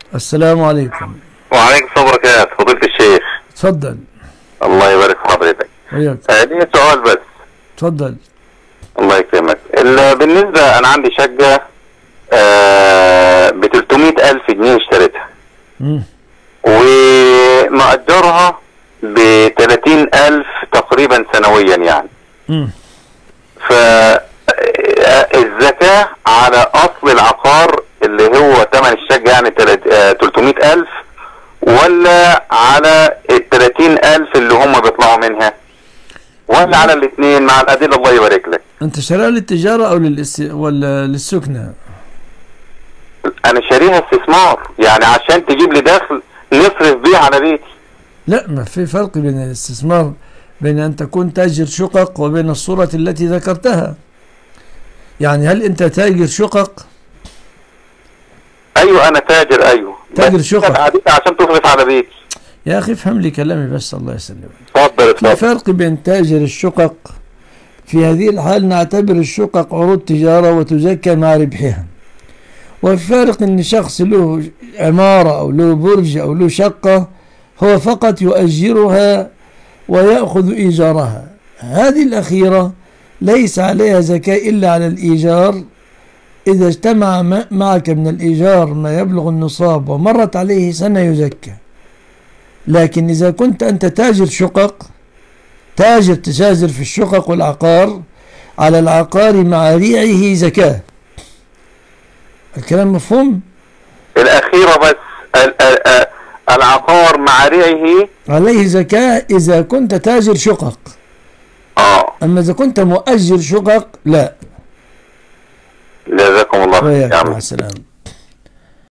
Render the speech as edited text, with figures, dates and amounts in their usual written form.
السلام عليكم. وعليكم السلام وبركاته فضيلة الشيخ. تفضل. الله يبارك في حضرتك. وياك. لي سؤال بس. تفضل. الله يكرمك. بالنسبة أنا عندي شقة ب 300,000 جنيه اشتريتها. ومأجرها ب 30,000 تقريبا سنويا يعني. فالزكاة على أصل العقار اللي هو ثمن الشقة يعني 300,000 ولا على ال 30,000 اللي هم بيطلعوا منها ولا على الاثنين مع الأدلة؟ الله يبارك لك. أنت شاريها للتجارة أو ولا للسكنة؟ أنا شاريها استثمار يعني عشان تجيب لي دخل نصرف بيه على بيتي. لا، ما في فرق بين الاستثمار، بين أن تكون تاجر شقق وبين الصورة التي ذكرتها. يعني هل أنت تاجر شقق؟ أيوه أنا تاجر. أيوه تاجر شقق عشان تصرف على بيتي. يا أخي افهم لي كلامي بس، الله يسلمك. اتفضل. في فرق بين تاجر الشقق، في هذه الحال نعتبر الشقق عروض تجارة وتزكى مع ربحها. وفي فرق ان شخص له عمارة او له برج او له شقة هو فقط يؤجرها ويأخذ إيجارها. هذه الأخيرة ليس عليها زكاة إلا على الإيجار إذا اجتمع معك من الإيجار ما يبلغ النصاب ومرت عليه سنة يزكى. لكن إذا كنت أنت تاجر شقق، تتاجر في الشقق والعقار، على العقار مع ريعه زكاة. الكلام مفهوم؟ الأخيرة بس العقار مع ريعه عليه زكاة إذا كنت تاجر شقق. أما إذا كنت مؤجر شقق لا. جزاكم الله خير. مع السلامة.